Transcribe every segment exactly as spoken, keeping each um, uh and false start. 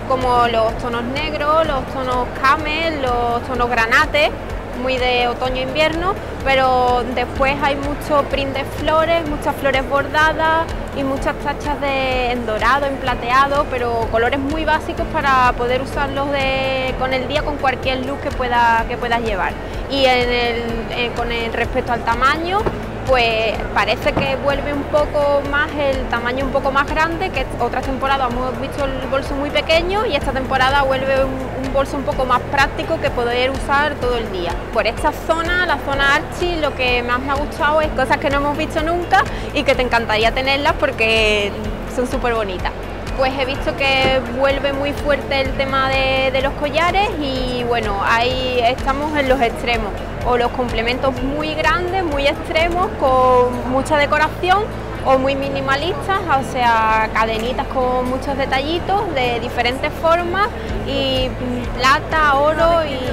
como los tonos negros, los tonos camel, los tonos granate, muy de otoño-invierno, pero después hay mucho print de flores, muchas flores bordadas y muchas tachas de, en dorado, en plateado, pero colores muy básicos para poder usarlos de, con el día, con cualquier look que, pueda, que puedas llevar. Y en el, eh, con el respecto al tamaño, pues parece que vuelve un poco más el tamaño un poco más grande, que otras temporadas hemos visto el bolso muy pequeño y esta temporada vuelve un, un bolso un poco más práctico que poder usar todo el día. Por esta zona, la zona Archie, lo que más me ha gustado es cosas que no hemos visto nunca y que te encantaría tenerlas porque son súper bonitas. Pues he visto que vuelve muy fuerte el tema de, de los collares y bueno, ahí estamos en los extremos, o los complementos muy grandes, muy extremos, con mucha decoración, o muy minimalistas, o sea, cadenitas con muchos detallitos de diferentes formas y plata, oro. Y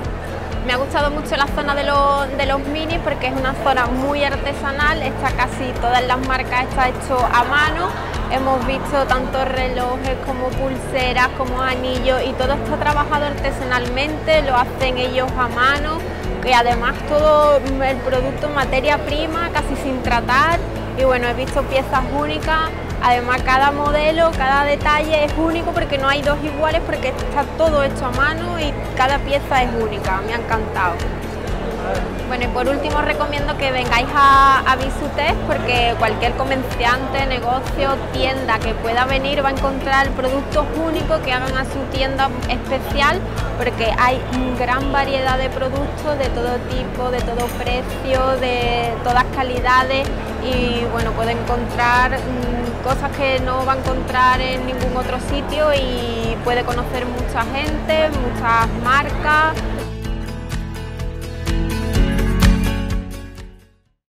me ha gustado mucho la zona de los, de los minis porque es una zona muy artesanal, está casi todas las marcas está hecho a mano. Hemos visto tanto relojes como pulseras, como anillos y todo está trabajado artesanalmente, lo hacen ellos a mano y además todo el producto materia prima, casi sin tratar. Y bueno, he visto piezas únicas, además cada modelo, cada detalle es único porque no hay dos iguales porque está todo hecho a mano y cada pieza es única, me ha encantado. Bueno, y por último recomiendo que vengáis a, a Bisutex porque cualquier comerciante, negocio, tienda que pueda venir va a encontrar productos únicos que hagan a su tienda especial porque hay gran variedad de productos de todo tipo, de todo precio, de todas calidades y bueno, puede encontrar mmm, cosas que no va a encontrar en ningún otro sitio y puede conocer mucha gente, muchas marcas.